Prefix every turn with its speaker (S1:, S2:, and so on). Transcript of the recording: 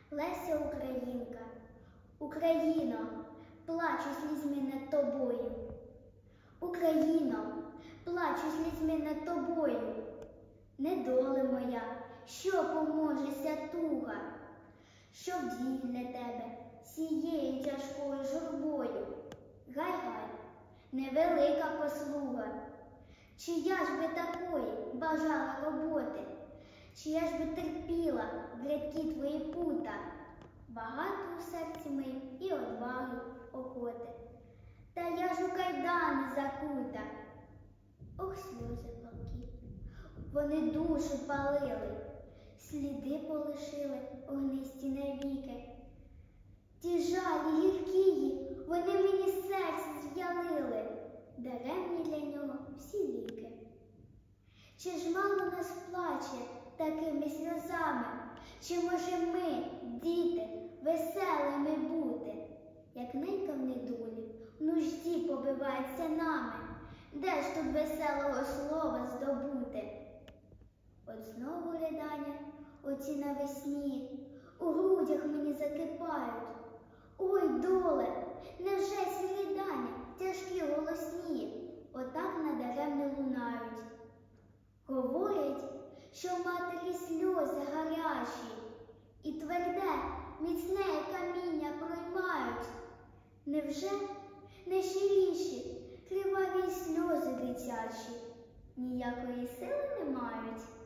S1: Леся Українка, Україно, плачу слізьми над тобою. Україно, плачу слізьми над тобою. Недоле моя, що поможеся туга, що вдій для тебе сією тяжкою журбою. Гай-гай, невелика послуга, чия ж би такої бажала роботи, чия ж би терпіла в рядкі твої пута, багато у серці моїм і одваги охоти. Та я ж у кайдани закута. Ох, сльози палкі, вони душу палили, сліди полишили огнисті навіки. Ті жалі гіркії, вони мені серце зв'ялили, даремні для нього всі ліки. Чи ж мало нас плаче такими сльозами, чи може ми, діти, веселими бути, як ненька в недолі, в нужді побивається нами, де ж тут веселого слова здобути? От знову ридання оці навесні, у грудях мені закипають. Ой, доле, невже ці ридання тяжкі голосні, отак надаремно лунають? Говорять, що в матері сльози гарячі, і тверде, міцне каміння проймають. Невже найщиріші, криваві сльози дитячі ніякої сили не мають?